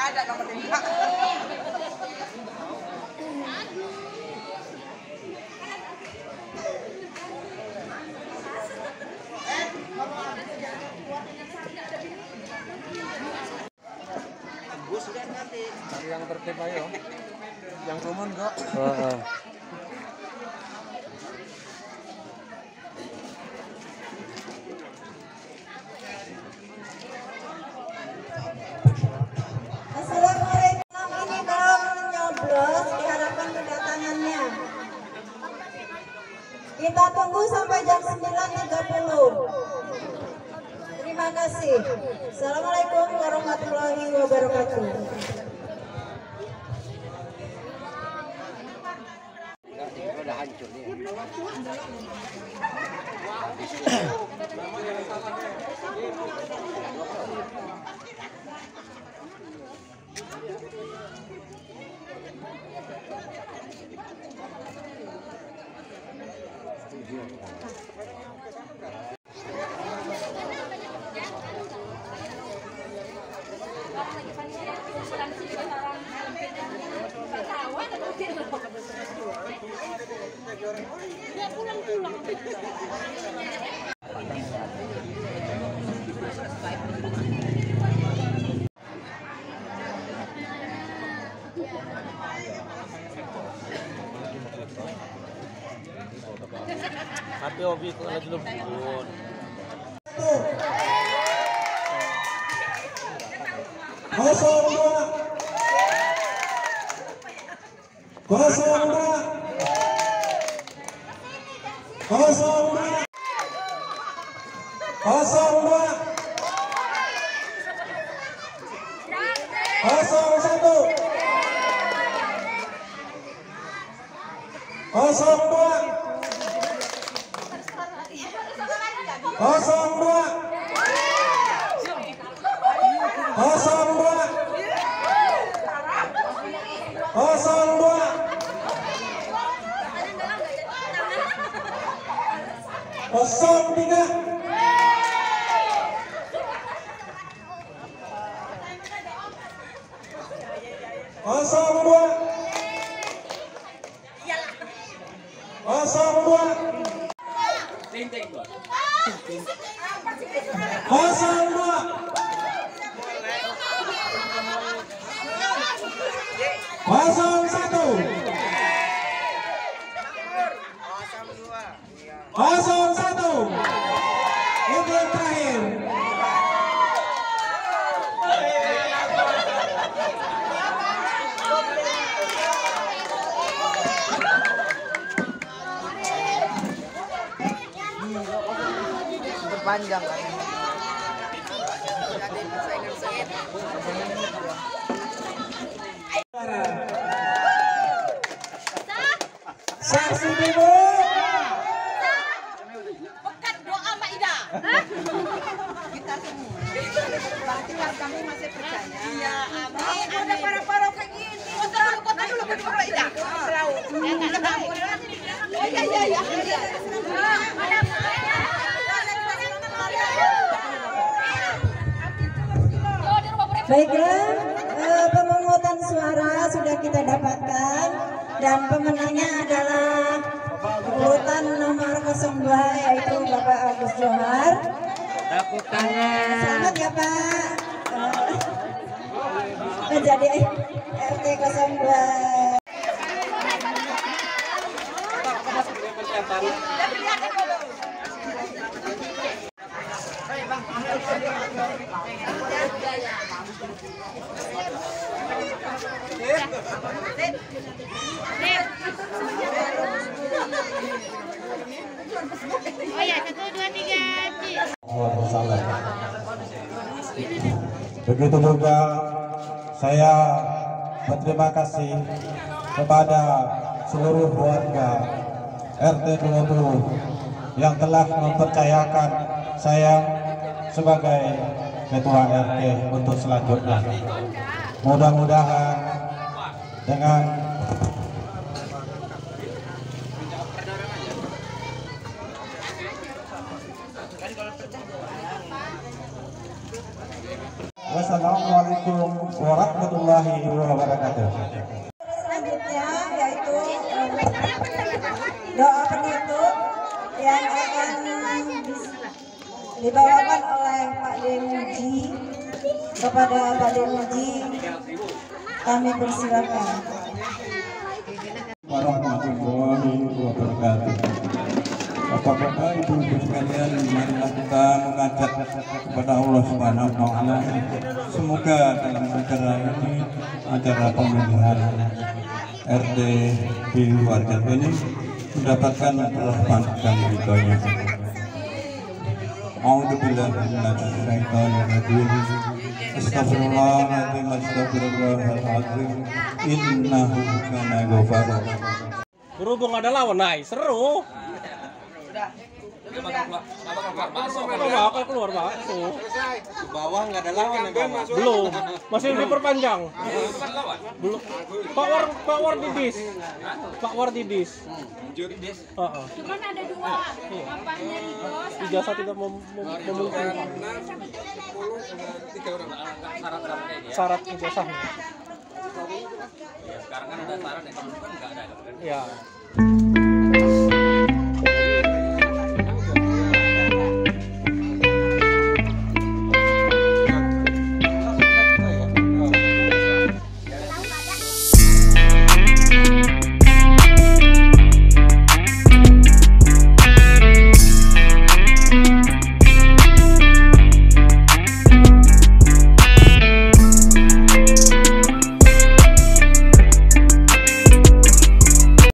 ada nomor 5. Yang tertib ayo. Yang rumon kok. Assalamualaikum, ini belum nyoblos, diharapkan kedatangannya. Kita tunggu sampai jam 9.30. Terima kasih. Assalamualaikum warahmatullahi wabarakatuh. Udah hancur nih. Tapi hobi kok lagi belum turun. Kosong dua. Kosong dua. Kosong dua. Kosong dua. Kosong satu. Kosong dua. Kosong dua. Kosong dua. Kosong dua. Kosong tiga. Kosong dua. Kosong dua. Kosong dua. Kosong satu. Kosong satu. Itu yang terakhir. Panjang kan. Saksi bibu. Pekat doa Maida. Kita semua. Berarti kan kami masih percaya. Iya, amin. Ada para kayak gini. Kota dulu baru Maida. Selalu. Iya. Baiklah, pemungutan suara sudah kita dapatkan dan pemenangnya adalah urutan nomor 02 yaitu Bapak Agus Johar. Tepuk tangan. Selamat ya Pak. Menjadi RT 02. Oh ya, 1, 2, 3. Begitu juga saya berterima kasih kepada seluruh warga RT 20 yang telah mempercayakan saya sebagai ketua RT untuk selanjutnya. Mudah-mudahan dengan Wassalamualaikum warahmatullahi wabarakatuh. Selanjutnya yaitu doa penutup yang akan dibawakan oleh Pak Demuji. Kepada Pak Demuji kami persilakan. Warahmatullahi wabarakatuh. Bapak-bapak, ibu-ibu sekalian, marilah kita mengajak kepada Allah Subhanahu wa taala. Semoga dalam acara ini, acara pemilihan RT di Warga ini mendapatkan rahmat dan ridhonya. A'udzubillahi minasyaitonirrajim. Astagfirullahaladzim, astagfirullahaladzim. Innahu kana ghafara. Berhubung ada lawan, nice, seru. Bakal keluar bakso. Bawah nggak ada lawan ya, Bang? Belum, masih diperpanjang. Belum. Pak War didis. Pak War didis. Cuman ada dua. Bapaknya Rigos. Ijazah tidak memungkinkan. Syarat ijazahnya. Sekarang kan udah saran ya, kalau bukan nggak ada. Ya.